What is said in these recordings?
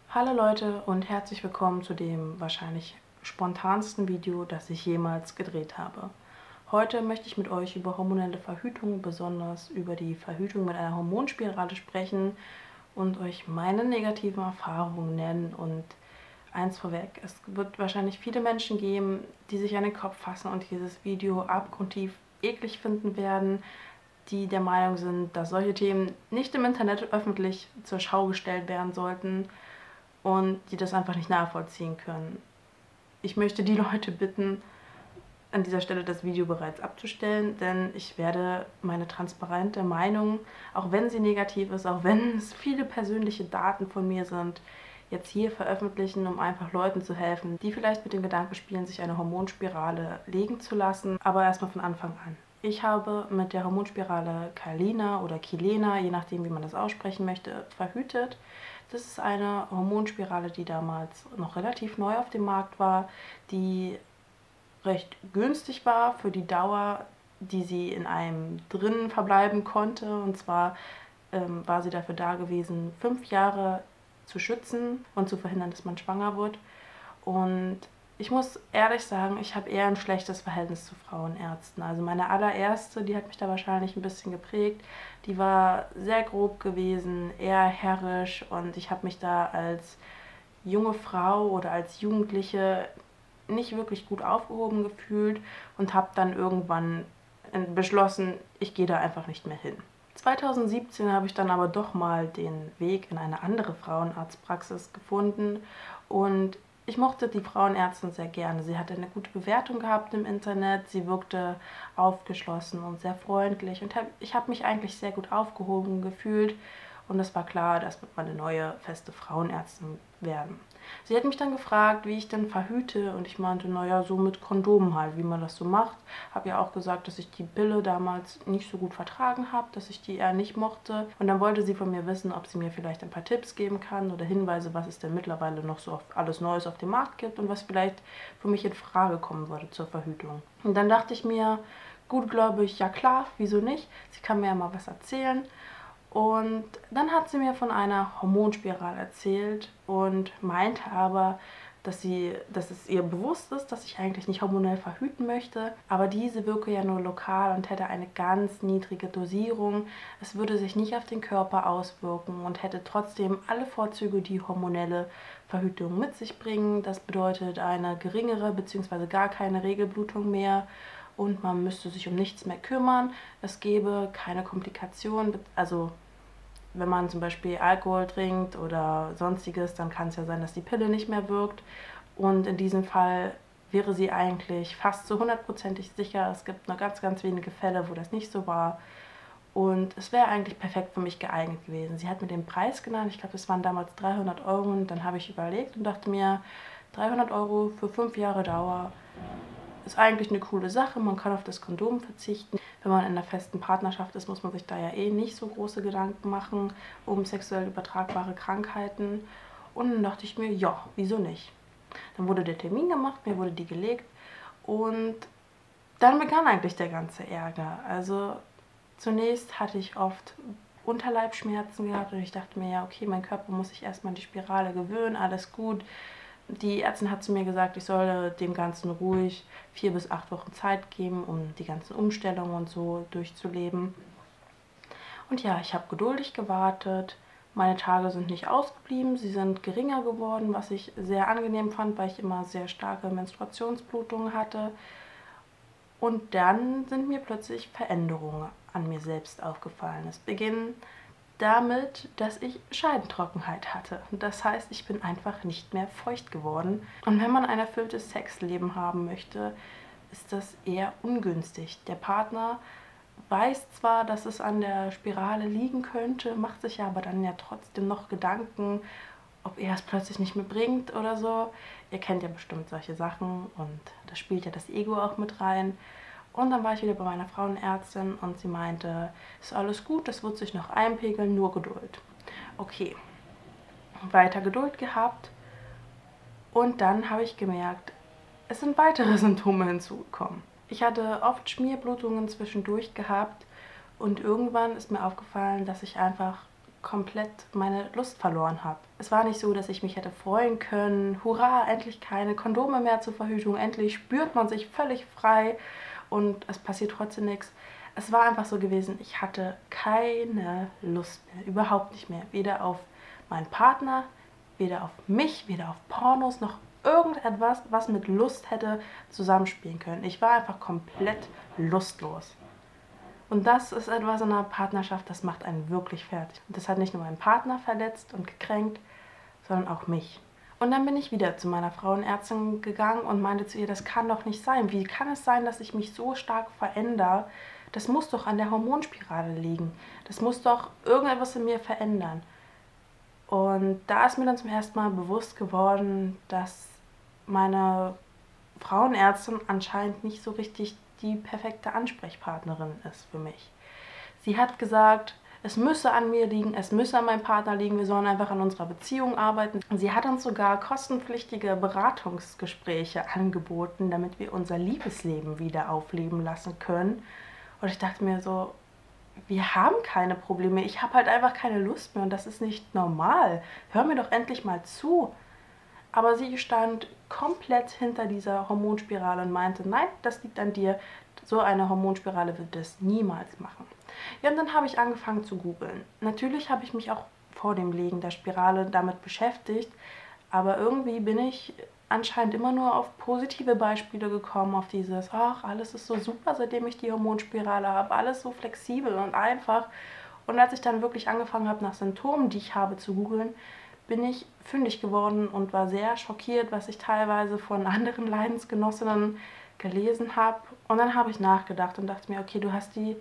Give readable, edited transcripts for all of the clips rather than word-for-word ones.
Hallo Leute und herzlich willkommen zu dem wahrscheinlich spontansten Video, das ich jemals gedreht habe. Heute möchte ich mit euch über hormonelle Verhütung, besonders über die Verhütung mit einer Hormonspirale sprechen und euch meine negativen Erfahrungen nennen. Und eins vorweg, es wird wahrscheinlich viele Menschen geben, die sich an den Kopf fassen und dieses Video abgrundtief eklig finden werden, die der Meinung sind, dass solche Themen nicht im Internet öffentlich zur Schau gestellt werden sollten und die das einfach nicht nachvollziehen können. Ich möchte die Leute bitten, an dieser Stelle das Video bereits abzustellen, denn ich werde meine transparente Meinung, auch wenn sie negativ ist, auch wenn es viele persönliche Daten von mir sind, jetzt hier veröffentlichen, um einfach Leuten zu helfen, die vielleicht mit dem Gedanken spielen, sich eine Hormonspirale legen zu lassen, aber erstmal von Anfang an. Ich habe mit der Hormonspirale Kyleena oder Kyleena, je nachdem wie man das aussprechen möchte, verhütet. Das ist eine Hormonspirale, die damals noch relativ neu auf dem Markt war, die recht günstig war für die Dauer, die sie in einem drin verbleiben konnte. Und zwar war sie dafür da gewesen, 5 Jahre zu schützen und zu verhindern, dass man schwanger wird. Und ich muss ehrlich sagen, ich habe eher ein schlechtes Verhältnis zu Frauenärzten. Also meine allererste, die hat mich da wahrscheinlich ein bisschen geprägt. Die war sehr grob gewesen, eher herrisch, und ich habe mich da als junge Frau oder als Jugendliche nicht wirklich gut aufgehoben gefühlt und habe dann irgendwann beschlossen, ich gehe da einfach nicht mehr hin. 2017 habe ich dann aber doch mal den Weg in eine andere Frauenarztpraxis gefunden und ich mochte die Frauenärztin sehr gerne. Sie hatte eine gute Bewertung gehabt im Internet, sie wirkte aufgeschlossen und sehr freundlich und ich habe mich eigentlich sehr gut aufgehoben gefühlt und es war klar, das wird meine neue feste Frauenärztin werden. Sie hat mich dann gefragt, wie ich denn verhüte und ich meinte, naja, so mit Kondomen halt, wie man das so macht. Habe ja auch gesagt, dass ich die Pille damals nicht so gut vertragen habe, dass ich die eher nicht mochte. Und dann wollte sie von mir wissen, ob sie mir vielleicht ein paar Tipps geben kann oder Hinweise, was es denn mittlerweile noch so alles Neues auf dem Markt gibt und was vielleicht für mich in Frage kommen würde zur Verhütung. Und dann dachte ich mir, gutgläubig, ja klar, wieso nicht? Sie kann mir ja mal was erzählen. Und dann hat sie mir von einer Hormonspirale erzählt und meinte aber, dass es ihr bewusst ist, dass ich eigentlich nicht hormonell verhüten möchte, aber diese wirke ja nur lokal und hätte eine ganz niedrige Dosierung. Es würde sich nicht auf den Körper auswirken und hätte trotzdem alle Vorzüge, die hormonelle Verhütung mit sich bringen. Das bedeutet eine geringere bzw. gar keine Regelblutung mehr. Und man müsste sich um nichts mehr kümmern. Es gäbe keine Komplikationen. Also wenn man zum Beispiel Alkohol trinkt oder sonstiges, dann kann es ja sein, dass die Pille nicht mehr wirkt. Und in diesem Fall wäre sie eigentlich fast zu 100%ig sicher. Es gibt nur ganz, ganz wenige Fälle, wo das nicht so war. Und es wäre eigentlich perfekt für mich geeignet gewesen. Sie hat mir den Preis genannt. Ich glaube, das waren damals 300 Euro. Und dann habe ich überlegt und dachte mir, 300 Euro für 5 Jahre Dauer ist eigentlich eine coole Sache. Man kann auf das Kondom verzichten. Wenn man in einer festen Partnerschaft ist, muss man sich da ja eh nicht so große Gedanken machen um sexuell übertragbare Krankheiten. Und dann dachte ich mir, ja, wieso nicht? Dann wurde der Termin gemacht, mir wurde die gelegt und dann begann eigentlich der ganze Ärger. Also zunächst hatte ich oft Unterleibsschmerzen gehabt und ich dachte mir, ja, okay, mein Körper muss sich erstmal an die Spirale gewöhnen, alles gut. Die Ärztin hat zu mir gesagt, ich solle dem Ganzen ruhig 4 bis 8 Wochen Zeit geben, um die ganzen Umstellungen und so durchzuleben. Und ja, ich habe geduldig gewartet. Meine Tage sind nicht ausgeblieben, sie sind geringer geworden, was ich sehr angenehm fand, weil ich immer sehr starke Menstruationsblutungen hatte. Und dann sind mir plötzlich Veränderungen an mir selbst aufgefallen. Es beginnt damit, dass ich Scheidentrockenheit hatte. Das heißt, ich bin einfach nicht mehr feucht geworden. Und wenn man ein erfülltes Sexleben haben möchte, ist das eher ungünstig. Der Partner weiß zwar, dass es an der Spirale liegen könnte, macht sich aber dann ja trotzdem noch Gedanken, ob er es plötzlich nicht mehr bringt oder so. Ihr kennt ja bestimmt solche Sachen und da spielt ja das Ego auch mit rein. Und dann war ich wieder bei meiner Frauenärztin und sie meinte, ist alles gut, das wird sich noch einpegeln, nur Geduld. Okay, weiter Geduld gehabt und dann habe ich gemerkt, es sind weitere Symptome hinzugekommen. Ich hatte oft Schmierblutungen zwischendurch gehabt und irgendwann ist mir aufgefallen, dass ich einfach komplett meine Lust verloren habe. Es war nicht so, dass ich mich hätte freuen können, hurra, endlich keine Kondome mehr zur Verhütung, endlich spürt man sich völlig frei und es passiert trotzdem nichts. Es war einfach so gewesen, ich hatte keine Lust mehr, überhaupt nicht mehr. Weder auf meinen Partner, weder auf mich, weder auf Pornos, noch irgendetwas, was mit Lust hätte zusammenspielen können. Ich war einfach komplett lustlos. Und das ist etwas in einer Partnerschaft, das macht einen wirklich fertig. Und das hat nicht nur meinen Partner verletzt und gekränkt, sondern auch mich. Und dann bin ich wieder zu meiner Frauenärztin gegangen und meinte zu ihr, das kann doch nicht sein. Wie kann es sein, dass ich mich so stark verändere? Das muss doch an der Hormonspirale liegen. Das muss doch irgendetwas in mir verändern. Und da ist mir dann zum ersten Mal bewusst geworden, dass meine Frauenärztin anscheinend nicht so richtig die perfekte Ansprechpartnerin ist für mich. Sie hat gesagt, es müsse an mir liegen, es müsse an meinem Partner liegen, wir sollen einfach an unserer Beziehung arbeiten. Sie hat uns sogar kostenpflichtige Beratungsgespräche angeboten, damit wir unser Liebesleben wieder aufleben lassen können. Und ich dachte mir so, wir haben keine Probleme, ich habe halt einfach keine Lust mehr und das ist nicht normal. Hör mir doch endlich mal zu. Aber sie stand komplett hinter dieser Hormonspirale und meinte, nein, das liegt an dir. So eine Hormonspirale wird es niemals machen. Ja, und dann habe ich angefangen zu googeln. Natürlich habe ich mich auch vor dem Legen der Spirale damit beschäftigt, aber irgendwie bin ich anscheinend immer nur auf positive Beispiele gekommen, auf dieses, ach, alles ist so super, seitdem ich die Hormonspirale habe, alles so flexibel und einfach. Und als ich dann wirklich angefangen habe, nach Symptomen, die ich habe, zu googeln, bin ich fündig geworden und war sehr schockiert, was ich teilweise von anderen Leidensgenossinnen gelesen habe. Und dann habe ich nachgedacht und dachte mir, okay, du hast die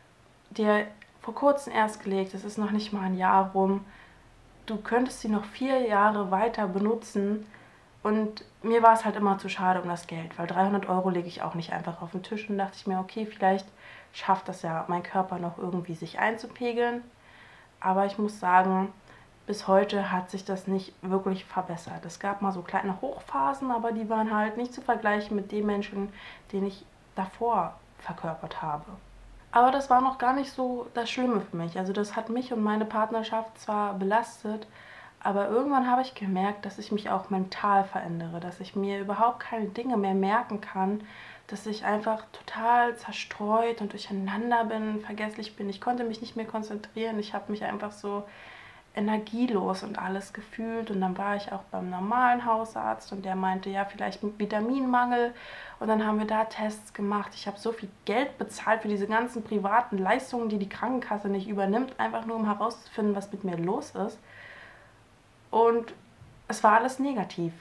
dir vor kurzem erst gelegt, es ist noch nicht mal ein Jahr rum, du könntest sie noch 4 Jahre weiter benutzen. Und mir war es halt immer zu schade um das Geld, weil 300 € lege ich auch nicht einfach auf den Tisch. Und dachte ich mir, okay, vielleicht schafft das ja mein Körper noch irgendwie sich einzupegeln. Aber ich muss sagen, bis heute hat sich das nicht wirklich verbessert. Es gab mal so kleine Hochphasen, aber die waren halt nicht zu vergleichen mit den Menschen, den ich davor verkörpert habe. Aber das war noch gar nicht so das Schlimme für mich. Also das hat mich und meine Partnerschaft zwar belastet, aber irgendwann habe ich gemerkt, dass ich mich auch mental verändere, dass ich mir überhaupt keine Dinge mehr merken kann, dass ich einfach total zerstreut und durcheinander bin, vergesslich bin. Ich konnte mich nicht mehr konzentrieren. Ich habe mich einfach so energielos und alles gefühlt. Und dann war ich auch beim normalen Hausarzt und der meinte, ja, vielleicht mit Vitaminmangel. Und dann haben wir da Tests gemacht. Ich habe so viel Geld bezahlt für diese ganzen privaten Leistungen, die die Krankenkasse nicht übernimmt, einfach nur um herauszufinden, was mit mir los ist. Und es war alles negativ.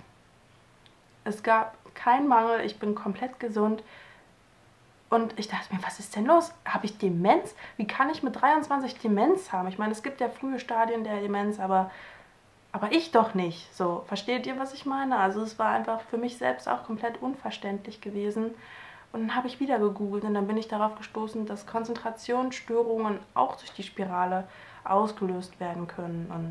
Es gab keinen Mangel, ich bin komplett gesund. Und ich dachte mir, was ist denn los? Habe ich Demenz? Wie kann ich mit 23 Demenz haben? Ich meine, es gibt ja frühe Stadien der Demenz, aber ich doch nicht. So, versteht ihr, was ich meine? Also es war einfach für mich selbst auch komplett unverständlich gewesen. Und dann habe ich wieder gegoogelt und dann bin ich darauf gestoßen, dass Konzentrationsstörungen auch durch die Spirale ausgelöst werden können. Und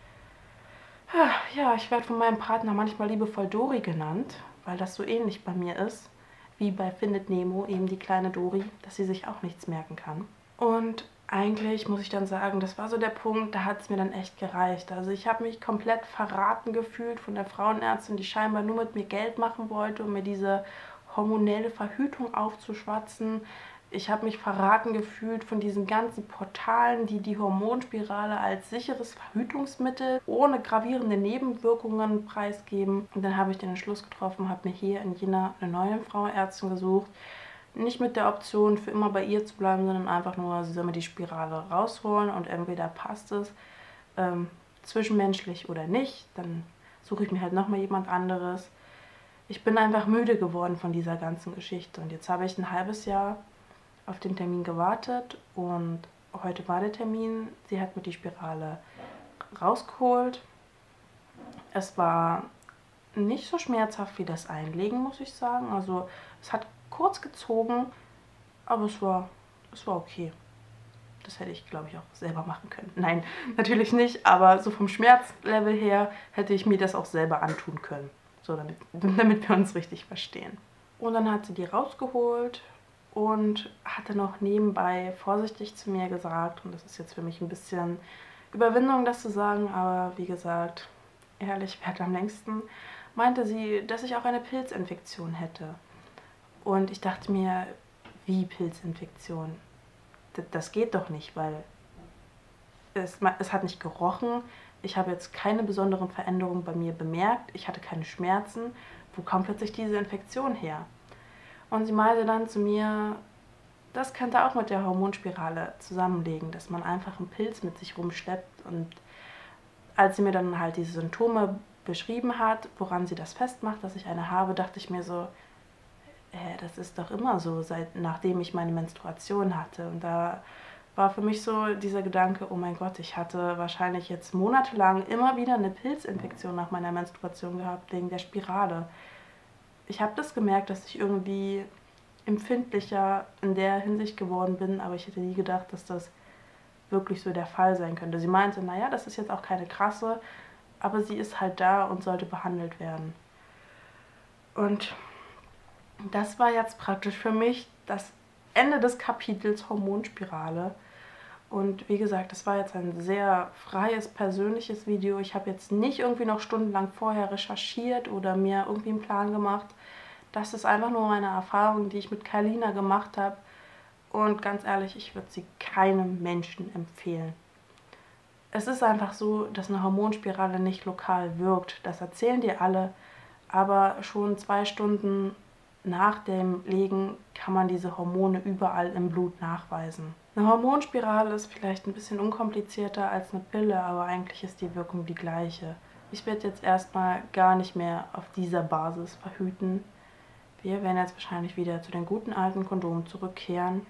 ja, ich werde von meinem Partner manchmal liebevoll Dori genannt, weil das so ähnlich bei mir ist, wie bei Findet Nemo, eben die kleine Dori, dass sie sich auch nichts merken kann. Und eigentlich muss ich dann sagen, das war so der Punkt, da hat es mir dann echt gereicht. Also ich habe mich komplett verraten gefühlt von der Frauenärztin, die scheinbar nur mit mir Geld machen wollte, um mir diese hormonelle Verhütung aufzuschwatzen. Ich habe mich verraten gefühlt von diesen ganzen Portalen, die die Hormonspirale als sicheres Verhütungsmittel ohne gravierende Nebenwirkungen preisgeben. Und dann habe ich den Entschluss getroffen, habe mir hier in Jena eine neue Frauenärztin gesucht. Nicht mit der Option, für immer bei ihr zu bleiben, sondern einfach nur, sie soll mir die Spirale rausholen und entweder passt es zwischenmenschlich oder nicht. Dann suche ich mir halt nochmal jemand anderes. Ich bin einfach müde geworden von dieser ganzen Geschichte. Und jetzt habe ich ein halbes Jahr auf den Termin gewartet und heute war der Termin. Sie hat mir die Spirale rausgeholt. Es war nicht so schmerzhaft wie das Einlegen, muss ich sagen. Also es hat kurz gezogen, aber es war okay. Das hätte ich, glaube ich, auch selber machen können. Nein, natürlich nicht, aber so vom Schmerzlevel her hätte ich mir das auch selber antun können. So, damit wir uns richtig verstehen. Und dann hat sie die rausgeholt und hatte noch nebenbei vorsichtig zu mir gesagt, und das ist jetzt für mich ein bisschen Überwindung, das zu sagen, aber wie gesagt, ehrlich, wer hat am längsten, meinte sie, dass ich auch eine Pilzinfektion hätte. Und ich dachte mir, wie Pilzinfektion? Das geht doch nicht, weil es hat nicht gerochen. Ich habe jetzt keine besonderen Veränderungen bei mir bemerkt. Ich hatte keine Schmerzen. Wo kommt plötzlich diese Infektion her? Und sie meinte dann zu mir, das könnte auch mit der Hormonspirale zusammenlegen, dass man einfach einen Pilz mit sich rumschleppt. Und als sie mir dann halt diese Symptome beschrieben hat, woran sie das festmacht, dass ich eine habe, dachte ich mir so, das ist doch immer so, nachdem ich meine Menstruation hatte. Und da war für mich so dieser Gedanke, oh mein Gott, ich hatte wahrscheinlich jetzt monatelang immer wieder eine Pilzinfektion nach meiner Menstruation gehabt, wegen der Spirale. Ich habe das gemerkt, dass ich irgendwie empfindlicher in der Hinsicht geworden bin, aber ich hätte nie gedacht, dass das wirklich so der Fall sein könnte. Sie meinte, naja, das ist jetzt auch keine krasse, aber sie ist halt da und sollte behandelt werden. Und das war jetzt praktisch für mich das Ende des Kapitels Hormonspirale. Und wie gesagt, das war jetzt ein sehr freies, persönliches Video. Ich habe jetzt nicht irgendwie noch stundenlang vorher recherchiert oder mir irgendwie einen Plan gemacht. Das ist einfach nur meine Erfahrung, die ich mit Carlina gemacht habe. Und ganz ehrlich, ich würde sie keinem Menschen empfehlen. Es ist einfach so, dass eine Hormonspirale nicht lokal wirkt. Das erzählen dir alle. Aber schon 2 Stunden nach dem Legen kann man diese Hormone überall im Blut nachweisen. Eine Hormonspirale ist vielleicht ein bisschen unkomplizierter als eine Pille, aber eigentlich ist die Wirkung die gleiche. Ich werde jetzt erstmal gar nicht mehr auf dieser Basis verhüten. Wir werden jetzt wahrscheinlich wieder zu den guten alten Kondomen zurückkehren.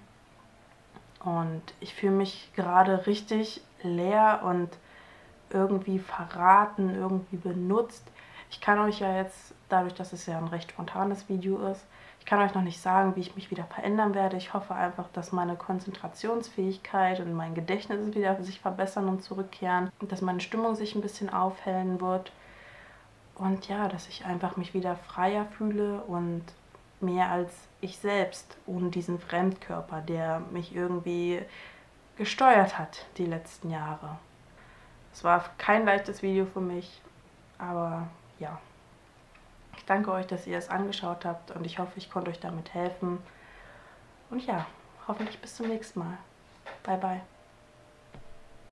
Und ich fühle mich gerade richtig leer und irgendwie verraten, irgendwie benutzt. Ich kann euch ja jetzt, dadurch, dass es ja ein recht spontanes Video ist, ich kann euch noch nicht sagen, wie ich mich wieder verändern werde. Ich hoffe einfach, dass meine Konzentrationsfähigkeit und mein Gedächtnis wieder sich verbessern und zurückkehren und dass meine Stimmung sich ein bisschen aufhellen wird. Und ja, dass ich einfach mich wieder freier fühle und mehr als ich selbst, ohne diesen Fremdkörper, der mich irgendwie gesteuert hat die letzten Jahre. Es war kein leichtes Video für mich, aber ja. Ich danke euch, dass ihr es angeschaut habt und ich hoffe, ich konnte euch damit helfen. Und ja, hoffentlich bis zum nächsten Mal. Bye, bye.